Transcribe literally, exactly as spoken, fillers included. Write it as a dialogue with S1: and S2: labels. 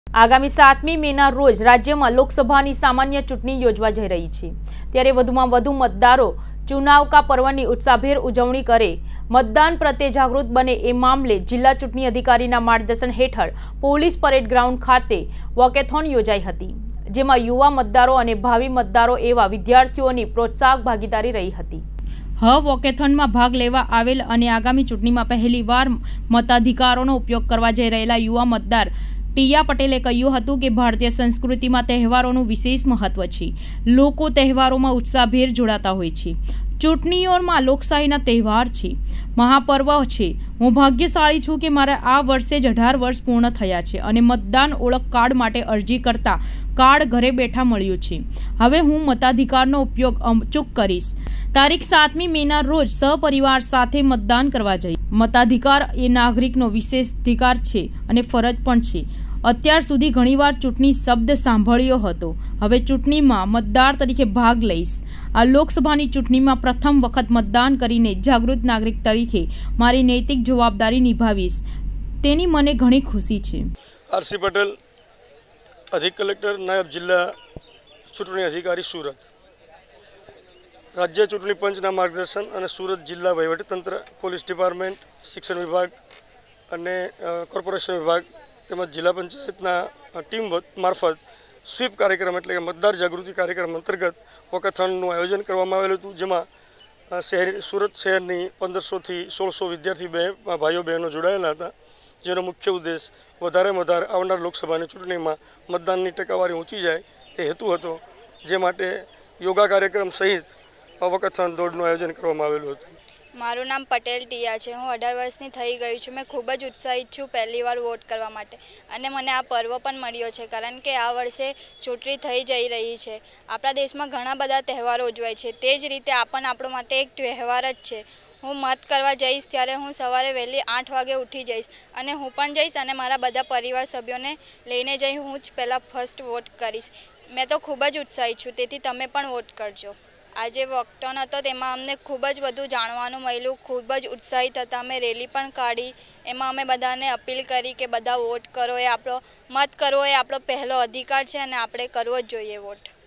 S1: આગામી સાતમી મેના રોજ રાજ્યમાં લોકસભાની સામાન્ય ચૂંટણી યોજવા જઈ રહી છે, ત્યારે વધુમાં વધુ મતદારો ચુનાવ કા પર્વની ઉત્સાહભેર ઉજવણી કરે, મતદાન પ્રત્યે જાગૃત બને એ મામલે જિલ્લા ચૂંટણી અધિકારીના માર્ગદર્શન હેઠળ પોલીસ પરેડ ગ્રાઉન્ડ ખાતે વોકેથોન યોજાઈ હતી, જેમાં યુવા મતદારો અને ભાવિ મતદારો એવા વિદ્યાર્થીઓની પ્રોત્સાહક ભાગીદારી રહી હતી। હ વોકેથોનમાં ભાગ લેવા આવેલ અને આગામી ચૂંટણીમાં પહેલીવાર મતાધિકારોનો ઉપયોગ કરવા જઈ રહેલા યુવા મતદાર ટીયા પટેલે કહ્યું હતું કે ભારતીય સંસ્કૃતિમાં તહેવારોનું વિશેષ મહત્વ છે। લોકો તહેવારોમાં ઉત્સાહભેર જોડાતા હોય છે। ચૂંટણીઓમાં લોકશાહીના તહેવાર છે, મહાપર્વ છે। હું ભાગ્યશાળી છું કે મારે આ વર્ષે જ અઢાર વર્ષ પૂર્ણ થયા છે અને મતદાન ઓળખ કાર્ડ માટે અરજી કરતા કાર્ડ ઘરે બેઠા મળ્યું છે। હવે હું મતાધિકારનો ઉપયોગ અચૂક કરીશ। તારીખ સાતમી મેના રોજ સહપરિવાર સાથે મતદાન કરવા જઈશ। મતાધિકાર એ નાગરિકનો વિશેષ અધિકાર છે અને ફરજ પણ છે। અત્યાર સુધી ઘણીવાર ચૂંટણી શબ્દ સાંભળ્યો હતો, હવે ચૂંટણીમાં મતદાર તરીકે ભાગ લઈશ। આ લોકસભાની ચૂંટણીમાં પ્રથમ વખત મતદાન કરીને જાગૃત નાગરિક તરીકે મારી નૈતિક જવાબદારી નિભાવીશ, તેની મને ઘણી ખુશી છે।
S2: આરસી પટેલ, અધિક કલેક્ટર, નાયબ જિલ્લા ચૂંટણી અધિકારી, સુરત। રાજ્ય ચૂંટણી પંચના માર્ગદર્શન અને સુરત જિલ્લા વહીવટીતંત્ર, પોલીસ ડિપાર્ટમેન્ટ, શિક્ષણ વિભાગ અને કોર્પોરેશન વિભાગ તેમજ જિલ્લા પંચાયતના ટીમ મારફત સ્વીપ કાર્યક્રમ એટલે કે મતદાર જાગૃતિ કાર્યક્રમ અંતર્ગત વોકેથોનનું આયોજન કરવામાં આવેલું હતું, જેમાં શહેર સુરત શહેરની પંદરસોથી સોળસો વિદ્યાર્થી બે ભાઈઓ બહેનો જોડાયેલા હતા, જેનો મુખ્ય ઉદ્દેશ વધારે વધારે આવનાર લોકસભાની ચૂંટણીમાં મતદાનની ટકાવારી ઊંચી જાય તે હેતુ હતો, જે માટે યોગા કાર્યક્રમ સહિત વોકેથોન દોડનું આયોજન કરવામાં આવેલું હતું।
S3: મારું નામ પટેલ ટીયા છે। હું અઢાર વર્ષની થઈ ગઈ છું। મેં ખૂબ જ ઉત્સાહિત છું પહેલી વાર વોટ કરવા માટે, અને મને આ પર્વ પણ મળ્યો છે, કારણ કે આ વર્ષે ચૂંટણી થઈ જઈ રહી છે। આપણા દેશમાં ઘણા બધા તહેવારો ઉજવાય છે, તે જ રીતે આ પણ આપણો માટે એક તહેવાર જ છે। હું મત કરવા જઈશ ત્યારે હું સવારે વહેલી આઠ વાગે ઉઠી જઈશ અને હું પણ જઈશ અને મારા બધા પરિવાર સભ્યોને લઈને જઈ હું જ પહેલાં ફર્સ્ટ વોટ કરીશ। મેં તો ખૂબ જ ઉત્સાહિત છું, તેથી તમે પણ વોટ કરજો। આજે વોકેથોન હતો, તેમાં અમને ખૂબ જ બધું જાણવાનું મળ્યું, ખૂબ જ ઉત્સાહિત હતા। અમે રેલી પણ કાઢી, એમાં અમે બધાને અપીલ કરી કે બધા વોટ કરો, એ આપણો મત કરવો એ આપણો પહેલો અધિકાર છે અને આપણે કરવો જ જોઈએ વોટ।